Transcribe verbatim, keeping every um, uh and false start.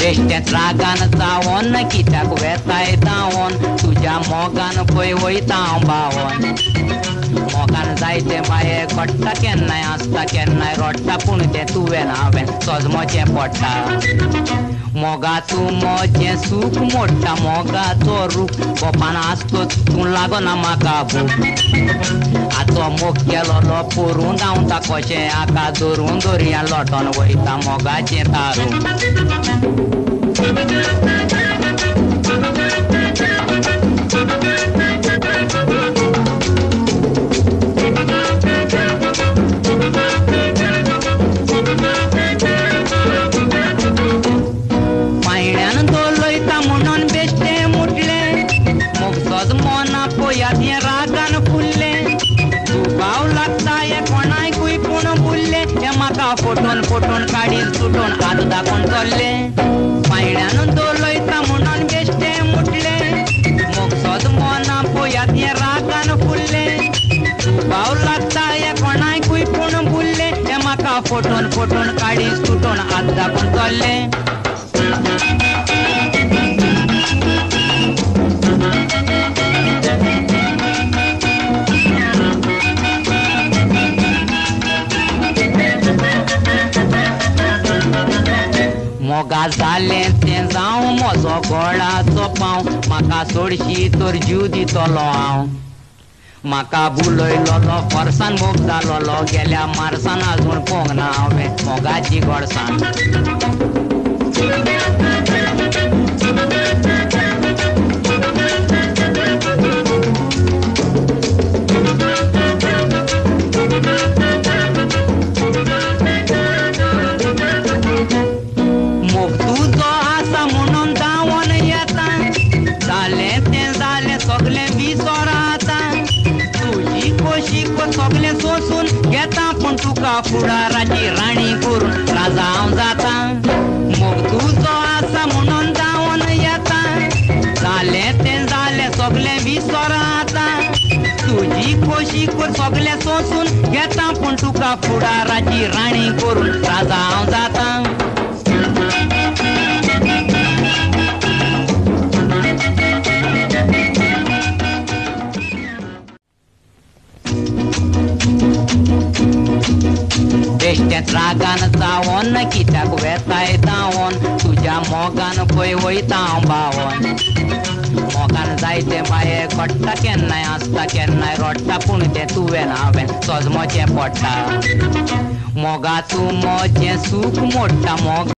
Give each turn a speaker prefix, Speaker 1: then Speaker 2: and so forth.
Speaker 1: बेश्टेच रागान चावोन कित्याक वेताय धांवोन तुज्या मोगान पळय वयता हांव भावोन मोगान जायते माये घडटा केन्नाय आसता केन्नाय रडटा पूण तें तुवें हांवें सजमोचें पडटा मोगाचो मोजें सूख मोडटा मोगाचो रूख गोपान आसतोच तूं लागना म्हाका भूक आजो मोग केलोलो पोरून धांवता कशें आका धरून दर्या लोटोन वयता मोगाचें तारून पायण्यान दोलयता म्हणून बेश्टें मुटलें मोग सोज मोना पळयात हें रागान फुल्लें दुबाव लागता हें कोणायकूय पूण बुल्लें हें म्हाका फोटोन फोटोन काडीन सुटोन हात दाखोवन चल्लें पायण्यान दोलयता म्हणून बेश्टें मुटलें मोग सोज मोना पळयात हें रागान फुल्लें दुबाव लागता हें कोणायकूय पूण बुल्लें हें म्हाका फोटोन फोटोन काडीन सुटोन हात दाखोवन चल्लें मोगा जालें तें जावं म्हजो गोडाचो पांव म्हाका सोडशी तर जीव दितलो हांव म्हाका बुलयलोलो फोर्सान मोग जालोलो गेल्या मार्सान आजून पळोवंक ना हांवें मोगाची गोडसाण मोग तुजो आसा म्हणून धांवोन येता जालें तें जालें सगलें विसर आतां तुजी खोशी सगलें सोंसून घेता पूण तुका फुडाराची राणी करून राजा हांव जाता मोग तुजो आसा म्हणून धांवोन येता जालें तें जालें सगलें विसर आतां तुजी खोशी सगलें सोंसून घेता पूण तुका फुडाराची राणी करून राजा हांव जाता बेश्टेच रागान चावोन कित्याक वेताय धांवोन तुज्या मोगान पळय वयता हांव भावोन मोगान जायते माये घडटा केन्नाय आसता केन्नाय रडटा पूण तें तुवें हांवें सजमोचें पडटा मोगाचो मोजें सूख मोडटा मोग